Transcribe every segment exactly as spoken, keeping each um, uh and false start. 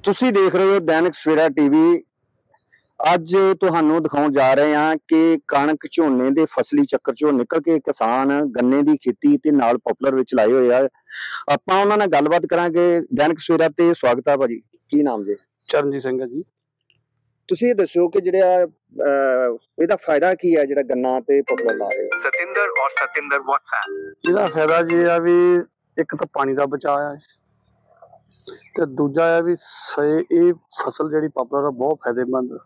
ਤੁਸੀਂ ਦੇਖ ਰਹੇ ਹੋ ਦੈਨਿਕ ਸਵੇਰਾ ਟੀਵੀ। ਅੱਜ ਤੁਹਾਨੂੰ ਦਿਖਾਉਣ ਜਾ ਰਹੇ ਹਾਂ ਕਿ ਕਣਕ ਝੋਨੇ ਦੇ ਫਸਲੀ ਚੱਕਰ ਚੋਂ ਨਿਕਲ ਕੇ ਕਿਸਾਨ ਗੰਨੇ ਦੀ ਖੇਤੀ ਤੇ ਨਾਲ ਪੋਪੂਲਰ ਵਿੱਚ ਲਾਏ ਹੋਏ ਆ। ਆਪਾਂ ਉਹਨਾਂ ਨਾਲ ਗੱਲਬਾਤ ਕਰਾਂਗੇ। ਦੈਨਿਕ ਸਵੇਰਾ ਤੇ ਸਵਾਗਤ ਹੈ ਭਾਜੀ। ਕੀ ਨਾਮ ਜੀ? ਚਰਨਜੀਤ ਸਿੰਘ ਹੈ ਜੀ। ਤੁਸੀਂ ਇਹ ਦੱਸੋ ਕਿ ਜਿਹੜਾ ਇਹਦਾ ਫਾਇਦਾ ਕੀ ਹੈ ਜਿਹੜਾ ਗੰਨਾ ਤੇ ਪੋਪੂਲਰ ਲਾ ਰਹੇ ਹੋ? ਸਤਿੰਦਰ ਔਰ ਸਤਿੰਦਰ WhatsApp। ਇਹਦਾ ਫਾਇਦਾ ਜੀ ਆ ਵੀ ਇੱਕ ਤਾਂ ਪਾਣੀ ਦਾ ਬਚਾਅ ਆ ਤੇ ਦੂਜਾ ਆ ਵੀ ਇਹ ਫਸਲ ਜਿਹੜੀ ਪੋਪੂਲਰ ਆ ਬਹੁਤ ਫਾਇਦੇਮੰਦ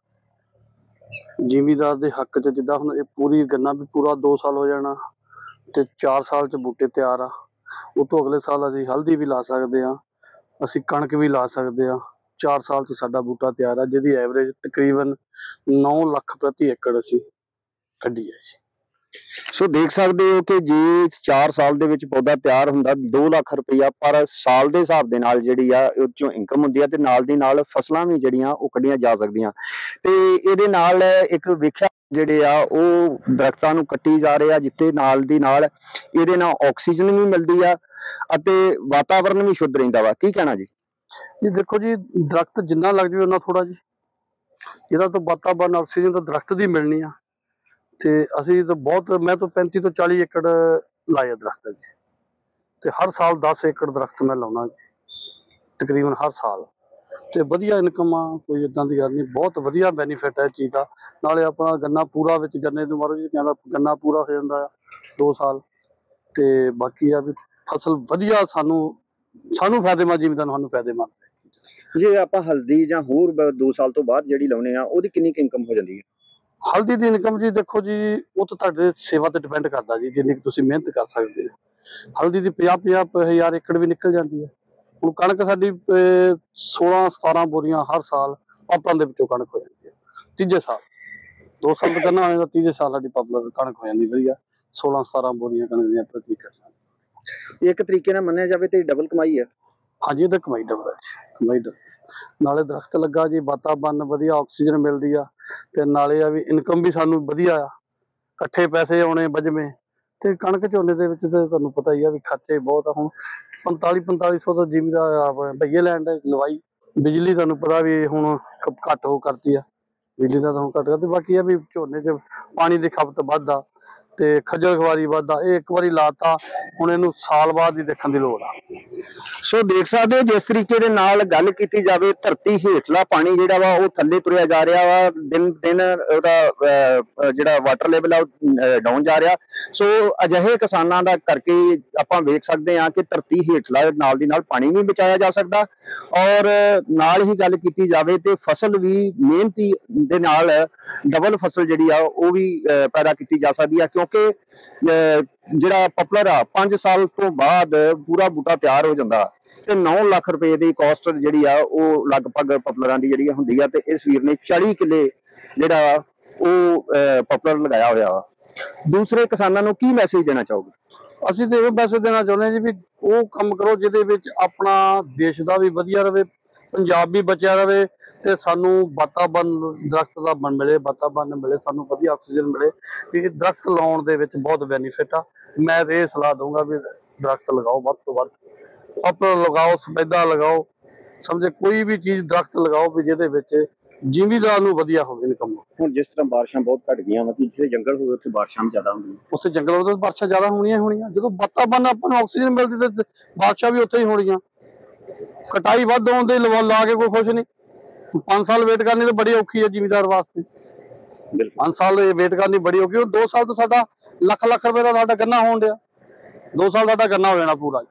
ਜ਼ਿਮੀਦਾਰ ਦੇ ਹੱਕ 'ਚ। ਜਿੱਦਾਂ ਹੁਣ ਇਹ ਪੂਰੀ ਗੰਨਾ ਵੀ ਪੂਰਾ ਦੋ ਸਾਲ ਹੋ ਜਾਣਾ ਤੇ ਚਾਰ ਸਾਲ 'ਚ ਬੂਟੇ ਤਿਆਰ ਆ। ਉਹ ਤੋਂ ਅਗਲੇ ਸਾਲ ਅਸੀਂ ਹਲਦੀ ਵੀ ਲਾ ਸਕਦੇ ਹਾਂ, ਅਸੀਂ ਕਣਕ ਵੀ ਲਾ ਸਕਦੇ ਹਾਂ। ਚਾਰ ਸਾਲ 'ਚ ਸਾਡਾ ਬੂਟਾ ਤਿਆਰ ਆ, ਜਿਹਦੀ ਐਵਰੇਜ ਤਕਰੀਬਨ ਨੌ ਲੱਖ ਪ੍ਰਤੀ ਏਕੜ ਅਸੀਂ ਕੱਢੀ ਹੈ ਜੀ। ਸੋ ਦੇਖ ਸਕਦੇ ਹੋ ਕਿ ਜੇ ਚਾਰ ਸਾਲ ਦੇ ਵਿੱਚ ਪੌਦਾ ਤਿਆਰ ਹੁੰਦਾ ਦੋ ਲੱਖ ਰੁਪਈਆ ਪਰ ਸਾਲ ਦੇ ਹਿਸਾਬ ਦੇ ਨਾਲ ਜਿਹੜੀ ਆ ਉਹ ਚੋਂ ਇਨਕਮ ਹੁੰਦੀ ਆ ਤੇ ਨਾਲ ਦੀ ਨਾਲ ਫਸਲਾਂ ਵੀ ਜਿਹੜੀਆਂ ਉਹ ਕੱਢੀਆਂ ਜਾ ਸਕਦੀਆਂ। ਤੇ ਇਹਦੇ ਨਾਲ ਇੱਕ ਵੇਖਿਆ ਜਿਹੜੇ ਆ ਉਹ ਦਰਖਤਾਂ ਨੂੰ ਕੱਟੀ ਜਾ ਰਹੇ ਆ, ਜਿੱਥੇ ਨਾਲ ਦੀ ਨਾਲ ਇਹਦੇ ਨਾਲ ਆਕਸੀਜਨ ਵੀ ਮਿਲਦੀ ਆ ਅਤੇ ਵਾਤਾਵਰਨ ਵੀ ਸ਼ੁੱਧ ਰਹਿੰਦਾ ਵਾ। ਕੀ ਕਹਿਣਾ ਜੀ? ਜੀ ਦੇਖੋ ਜੀ, ਦਰਖਤ ਜਿੰਨਾ ਲੱਗ ਜਾਵੇ ਉਹਨਾਂ ਥੋੜਾ ਜੀ, ਇਹਦਾ ਤਾਂ ਵਾਤਾਵਰਨ ਆਕਸੀਜਨ ਤਾਂ ਦਰਖਤ ਦੀ ਮਿਲਣੀ ਆ। ਤੇ ਅਸੀਂ ਤਾਂ ਬਹੁਤ ਮੈਂ ਤਾਂ ਪੈਂਤੀ ਤੋਂ ਚਾਲੀ ਏਕੜ ਲਾਏ ਦਰਖਤ ਜੀ, ਤੇ ਹਰ ਸਾਲ ਦਸ ਏਕੜ ਦਰਖਤ ਮੈਂ ਲਾਉਣਾ ਜੀ ਤਕਰੀਬਨ ਹਰ ਸਾਲ। ਤੇ ਵਧੀਆ ਇਨਕਮ ਆ, ਕੋਈ ਏਦਾਂ ਦੀ ਗੱਲ ਨਹੀਂ, ਬਹੁਤ ਵਧੀਆ ਬੈਨੀਫਿਟ ਹੈ ਇਸ ਚੀਜ਼ ਦਾ। ਨਾਲੇ ਆਪਣਾ ਗੰਨਾ ਪੂਰਾ ਵਿੱਚ ਗੰਨੇ ਨੂੰ ਮਾਰੋ ਜੀ ਕਹਿੰਦਾ ਗੰਨਾ ਪੂਰਾ ਹੋ ਜਾਂਦਾ ਆ ਦੋ ਸਾਲ। ਤੇ ਬਾਕੀ ਆ ਵੀ ਫਸਲ ਵਧੀਆ ਸਾਨੂੰ ਸਾਨੂੰ ਫਾਇਦੇਮੰਦ, ਜਿਵੇਂ ਤੁਹਾਨੂੰ ਸਾਨੂੰ ਫਾਇਦੇਮੰਦ। ਜੇ ਆਪਾਂ ਹਲਦੀ ਜਾਂ ਹੋਰ ਦੋ ਸਾਲ ਤੋਂ ਬਾਅਦ ਜਿਹੜੀ ਲਾਉਣੇ ਆ ਉਹਦੀ ਕਿੰਨੀ ਕੁ ਇਨਕਮ ਹੋ ਜਾਂਦੀ ਹੈ? ਹਲਦੀ ਦੀ ਇਨਕਮ ਜੀ ਦੇਖੋ ਜੀ, ਉਹ ਤਾਂ ਤੁਹਾਡੇ ਸੇਵਾ ਤੇ ਡਿਪੈਂਡ ਕਰਦਾ ਜੀ, ਜਿੰਨੀ ਕੁ ਤੁਸੀਂ ਮਿਹਨਤ ਕਰ ਸਕਦੇ ਹੋ। ਹਲਦੀ ਦੀ ਪੰਜਾਹ ਪੰਜਾਹ ਹਜ਼ਾਰ ਏਕੜ ਵੀ ਨਿਕਲ ਜਾਂਦੀ ਹੈ। ਹੁਣ ਕਣਕ ਸਾਡੀ ਸੋਲਾਂ ਸਤਾਰਾਂ ਬੋਰੀਆਂ ਹਰ ਸਾਲ ਪਾਪਲਾਂ ਦੇ ਵਿੱਚੋਂ ਕਣਕ ਹੋ ਜਾਂਦੀ ਹੈ। ਤੀਜੇ ਸਾਲ ਦੋ ਸਾਲ ਦਾ ਗੰਨਾ ਹੋਏਗਾ, ਤੀਜੇ ਸਾਲ ਸਾਡੀ ਪਾਪੂਲਰ ਕਣਕ ਹੋ ਜਾਂਦੀ ਵਧੀਆ, ਸੋਲਾਂ ਸਤਾਰਾਂ ਬੋਰੀਆਂ ਕਣਕ ਦੀਆਂ ਪ੍ਰਤੀ ਏਕੜ। ਇੱਕ ਤਰੀਕੇ ਨਾਲ ਮੰਨਿਆ ਜਾਵੇ ਤੇ ਡਬਲ ਕਮਾਈ ਹੈ। ਹਾਂਜੀ, ਇਹਦਾ ਕਮਾਈ ਡਬਲ ਹੈ ਜੀ, ਕਮਾਈ ਡਬਲ। ਨਾਲੇ ਦਰਖਤ ਲੱਗਾ ਜੀ, ਵਾਤਾਵਰਨ ਵਧੀਆ, ਆਕਸੀਜਨ ਮਿਲਦੀ ਆ, ਤੇ ਨਾਲੇ ਆ ਵੀ ਇਨਕਮ ਵੀ ਸਾਨੂੰ ਵਧੀਆ ਆ, ਇਕੱਠੇ ਪੈਸੇ ਆਉਣੇ ਬਜਵੇਂ। ਤੇ ਕਣਕ ਝੋਨੇ ਦੇ ਵਿੱਚ ਤਾਂ ਤੁਹਾਨੂੰ ਪਤਾ ਹੀ ਆ ਵੀ ਖਰਚੇ ਬਹੁਤ ਆ। ਹੁਣ ਪੰਤਾਲੀ ਪੰਤਾਲੀ ਸੌ ਦਾ ਜ਼ਿਮੀਦਾਰ ਭਈਏ ਲੈਣ ਦਾ ਲਵਾਈ। ਬਿਜਲੀ ਤੁਹਾਨੂੰ ਪਤਾ ਵੀ ਹੁਣ ਘੱਟ ਹੋ ਕਰਤੀ ਆ, ਬਿਜਲੀ ਦਾ ਤਾਂ ਹੁਣ ਘੱਟ ਕਰਤੀ। ਬਾਕੀ ਆ ਵੀ ਝੋਨੇ 'ਚ ਪਾਣੀ ਦੀ ਖਪਤ ਵੱਧ ਆ ਤੇ ਖੱਜਲ ਖਵਾਰੀ ਵੱਧ ਆ। ਇਹ ਇੱਕ ਵਾਰੀ ਲਾਤਾ, ਹੁਣ ਇਹਨੂੰ ਸਾਲ ਬਾਅਦ ਹੀ ਦੇਖਣ ਦੀ ਲੋੜ ਆ। ਸੋ ਦੇਖ ਸਕਦੇ ਹੋ ਜਿਸ ਤਰੀਕੇ ਦੇ ਨਾਲ ਗੱਲ ਕੀਤੀ ਜਾਵੇ, ਧਰਤੀ ਹੇਠਲਾ ਪਾਣੀ ਜਿਹੜਾ ਵਾ ਉਹ ਥੱਲੇ ਤੁਰਿਆ ਜਾ ਰਿਹਾ ਵਾ। ਦਿਨ ਦਿਨ ਉਹਦਾ ਜਿਹੜਾ ਵਾਟਰ ਲੈਵਲ ਆ ਉਹ ਡਾਊਨ ਜਾ ਰਿਹਾ। ਸੋ ਅਜਿਹੇ ਕਿਸਾਨਾਂ ਦਾ ਕਰਕੇ ਆਪਾਂ ਵੇਖ ਸਕਦੇ ਹਾਂ ਕਿ ਧਰਤੀ ਹੇਠਲਾ ਨਾਲ ਦੀ ਨਾਲ ਪਾਣੀ ਵੀ ਬਚਾਇਆ ਜਾ ਸਕਦਾ, ਔਰ ਨਾਲ ਹੀ ਗੱਲ ਕੀਤੀ ਜਾਵੇ ਤੇ ਫਸਲ ਵੀ ਮਿਹਨਤੀ ਦੇ ਨਾਲ ਡਬਲ ਫਸਲ ਜਿਹੜੀ ਆ ਉਹ ਵੀ ਪੈਦਾ ਕੀਤੀ ਜਾ ਸਕਦੀ ਆ। ਕਿਉਂਕਿ ਜਿਹੜਾ ਪੋਪੂਲਰ ਆ ਪੰਜ ਸਾਲ ਤੋਂ ਬਾਅਦ ਪੂਰਾ ਬੂਟਾ ਤਿਆਰ ਹੋ ਜਾਂਦਾ ਤੇ ਨੌ ਲੱਖ ਰੁਪਏ ਦੀ ਕਾਸਟ ਜਿਹੜੀ ਆ ਉਹ ਲਗਭਗ ਪੋਪੂਲਰਾਂ ਦੀ ਜਿਹੜੀ ਹੁੰਦੀ ਆ। ਤੇ ਇਸ ਵੀਰ ਨੇ ਚਾਲੀ ਕਿੱਲੇ ਜਿਹੜਾ ਉਹ ਪੋਪੂਲਰ ਲਗਾਇਆ ਹੋਇਆ ਵਾ। ਦੂਸਰੇ ਕਿਸਾਨਾਂ ਨੂੰ ਕੀ ਮੈਸੇਜ ਦੇਣਾ ਚਾਹੋਗੇ? ਅਸੀਂ ਤੇ ਇਹ ਮੈਸੇਜ ਦੇਣਾ ਚਾਹੁੰਦੇ ਹਾਂ ਜੀ ਵੀ ਉਹ ਕੰਮ ਕਰੋ ਜਿਹਦੇ ਵਿੱਚ ਆਪਣਾ ਦੇਸ਼ ਦਾ ਵੀ ਵਧੀਆ ਰਹੇ, ਪੰਜਾਬ ਵੀ ਬਚਿਆ ਰਹੇ, ਤੇ ਸਾਨੂੰ ਵਾਤਾਵਰਨ ਦਰਖਤ ਦਾ ਬਣ ਮਿਲੇ, ਵਾਤਾਵਰਨ ਮਿਲੇ, ਸਾਨੂੰ ਵਧੀਆ ਆਕਸੀਜਨ ਮਿਲੇ। ਵੀ ਦਰਖਤ ਲਾਉਣ ਦੇ ਵਿੱਚ ਬਹੁਤ ਬੈਨੀਫਿਟ ਆ। ਮੈਂ ਇਹ ਸਲਾਹ ਦਊਂਗਾ ਵੀ ਦਰਖਤ ਲਗਾਓ, ਵੱਧ ਤੋਂ ਵੱਧ ਪੋਪੂਲਰ ਲਗਾਓ, ਸਫੈਦਾ ਲਗਾਓ, ਸਮਝੇ ਕੋਈ ਵੀ ਚੀਜ਼ ਦਰਖਤ ਲਗਾਓ ਵੀ ਜਿਹਦੇ ਵਿੱਚ ਜ਼ਿਮੀਦਾਰ ਨੂੰ ਵਧੀਆ ਹੋਵੇ ਇਨਕਮ। ਹੁਣ ਜਿਸ ਤਰ੍ਹਾਂ ਬਾਰਿਸ਼ਾਂ ਬਹੁਤ ਘਟ ਗਈਆਂ ਵਾ, ਜਿੱਥੇ ਜੰਗਲ ਹੋਵੇ ਉੱਥੇ ਬਾਰਿਸ਼ਾਂ ਜ਼ਿਆਦਾ ਹੁੰਦੀਆਂ, ਉੱਥੇ ਜੰਗਲ ਹੋਵੇ ਬਾਰਿਸ਼ਾਂ ਜ਼ਿਆਦਾ ਹੋਣੀਆਂ ਹੋਣੀਆਂ। ਜਦੋਂ ਵਾਤਾਵਰਨ ਆਪਾਂ ਨੂੰ ਆਕਸੀਜਨ ਮਿਲਦੀ ਤੇ ਬਾਰਿਸ਼ਾਂ ਵੀ ਉੱਥੇ ਹੀ ਹੋਣੀਆਂ। ਕਟਾਈ ਵੱਧ ਹੋਣ ਦੇ ਲਾ ਕੇ ਕੋਈ ਖੁਸ਼ ਨਹੀਂ। ਪੰਜ ਸਾਲ ਵੇਟ ਕਰਨੀ ਤਾਂ ਬੜੀ ਔਖੀ ਹੈ ਜ਼ਿਮੀਦਾਰ ਵਾਸਤੇ। ਪੰਜ ਸਾਲ ਵੇਟ ਕਰਨੀ ਬੜੀ ਔਖੀ। ਦੋ ਸਾਲ ਤੋਂ ਸਾਡਾ ਲੱਖ ਲੱਖ ਰੁਪਏ ਦਾ ਸਾਡਾ ਗੰਨਾ ਹੋਣ ਡਿਆ, ਦੋ ਸਾਲ ਸਾਡਾ ਗੰਨਾ ਹੋ ਜਾਣਾ ਪੂਰਾ।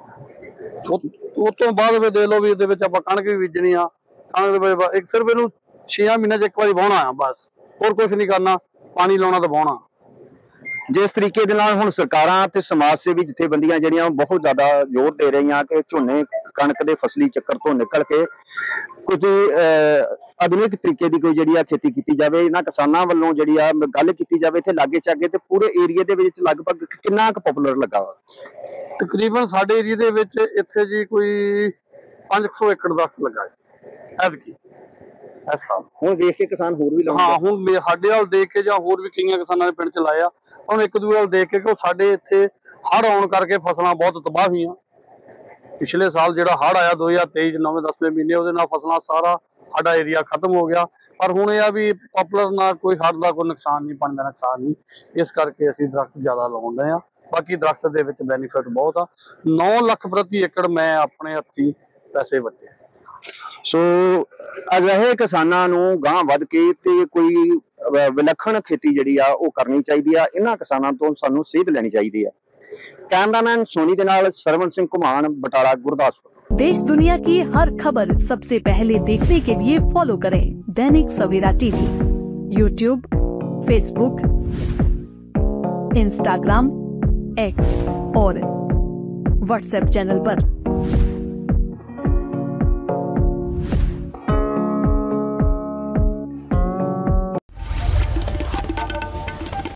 ਉਸ ਤੋਂ ਬਾਅਦ ਵੀ ਦੇਖ ਲਓ ਵੀ ਇਹਦੇ ਵਿੱਚ ਆਪਾਂ ਕਣਕ ਵੀ ਬੀਜਣੀ ਆ। ਕਣਕ ਦੇ ਵਿੱਚ ਇੱਕ ਸਿਰਫ ਇਹਨੂੰ ਛੇਆਂ ਮਹੀਨਿਆਂ 'ਚ ਇੱਕ ਵਾਰੀ ਵਾਹੁਣਾ ਆ ਬਸ, ਹੋਰ ਕੁਛ ਨਹੀਂ ਕਰਨਾ, ਪਾਣੀ ਲਾਉਣਾ ਤੇ ਵਾਹੁਣਾ। ਜਿਸ ਤਰੀਕੇ ਦੇ ਨਾਲ ਹੁਣ ਸਰਕਾਰਾਂ ਤੇ ਸਮਾਜ ਸੇਵੀ ਜਥੇਬੰਦੀਆਂ ਜਿਹੜੀਆਂ ਬਹੁਤ ਜ਼ਿਆਦਾ ਜ਼ੋਰ ਦੇ ਰਹੀਆਂ ਕਿ ਝੋਨੇ ਕਣਕ ਦੇ ਫਸਲੀ ਚੱਕਰ ਤੋਂ ਨਿਕਲ ਕੇ ਕੁਝ ਆਧੁਨਿਕ ਤਰੀਕੇ ਦੀ ਕੋਈ ਜਿਹੜੀ ਆ ਖੇਤੀ ਕੀਤੀ ਜਾਵੇ। ਇਹਨਾਂ ਕਿਸਾਨਾਂ ਵੱਲੋਂ ਜਿਹੜੀ ਆ ਗੱਲ ਕੀਤੀ ਜਾਵੇ ਇੱਥੇ ਲਾਗੇ ਚਾਗੇ ਤੇ ਪੂਰੇ ਏਰੀਏ ਦੇ ਵਿੱਚ ਲਗਭਗ ਕਿੰਨਾ ਕੁ ਪੋਪੂਲਰ ਲੱਗਾ ਵਾ? ਤਕਰੀਬਨ ਸਾਡੇ ਏਰੀਏ ਦੇ ਵਿੱਚ ਇੱਥੇ ਜੀ ਕੋਈ ਪੰਜ ਸੌ ਏਕੜ ਦਰਖਤ ਲੱਗਾ ਜੀ ਐਤਕੀ। ਹੁਣ ਦੇਖ ਕੇ ਕਿਸਾਨ ਹੋਰ ਵੀ ਲਾਉਂਦੇ। ਹਾਂ, ਹੁਣ ਸਾਡੇ ਵੱਲ ਦੇਖ ਕੇ ਜਾਂ ਹੋਰ ਵੀ ਕਈਆਂ ਕਿਸਾਨਾਂ ਦੇ ਪਿੰਡ ਚ ਲਾਏ ਆ। ਹੁਣ ਇੱਕ ਦੂਜੇ ਵੱਲ ਦੇਖ ਕੇ ਕਿ ਸਾਡੇ ਇੱਥੇ ਹੜ੍ਹ ਆਉਣ ਕਰਕੇ ਫਸਲਾਂ ਬਹੁਤ ਤਬਾਹ ਹੋਈਆਂ। पिछले साल जो हड़ आया दो हज़ार तेईस नौवें दसवें महीने ਉਹਦੇ ਨਾਲ ਫਸਲਾਂ ਸਾਰਾ ਸਾਡਾ ਏਰੀਆ ਖਤਮ ਹੋ ਗਿਆ। ਪਰ ਹੁਣ ਇਹ ਆ ਵੀ ਪਪੂਲਰ ਨਾਲ ਕੋਈ ਹੜ ਦਾ ਕੋਈ ਨੁਕਸਾਨ ਨਹੀਂ, ਪਾਣੀ ਦਾ ਨੁਕਸਾਨ ਨਹੀਂ, ਇਸ ਕਰਕੇ ਅਸੀਂ ਦਰਖਤ ਜ਼ਿਆਦਾ ਲਾਉਂਦੇ ਆ। ਬਾਕੀ ਦਰਖਤ ਦੇ ਵਿੱਚ ਬੈਨੀਫਿਟ ਬਹੁਤ ਆ। ਨੌ ਲੱਖ ਪ੍ਰਤੀ ਏਕੜ ਮੈਂ ਆਪਣੇ ਹੱਥੀ ਪੈਸੇ ਵੱਟੇ। ਸੋ ਅਜਿਹੇ ਕਿਸਾਨਾਂ ਨੂੰ ਗਾਂਹ ਵੱਧ ਕੇ ਤੇ ਕੋਈ ਵਿਲੱਖਣ ਖੇਤੀ ਜਿਹੜੀ ਆ ਉਹ ਕਰਨੀ ਚਾਹੀਦੀ ਆ। ਇਹਨਾਂ ਕਿਸਾਨਾਂ ਤੋਂ ਸਾਨੂੰ ਸੇਧ ਲੈਣੀ ਚਾਹੀਦੀ ਆ। कैमरामैन सोनी के नाल सरवण सिंह घुमान, बटाला, गुरदासपुर। देश दुनिया की हर खबर सबसे पहले देखने के लिए फॉलो करें Dainik Savera TV, YouTube, Facebook, Instagram, X और व्हाट्सएप चैनल पर।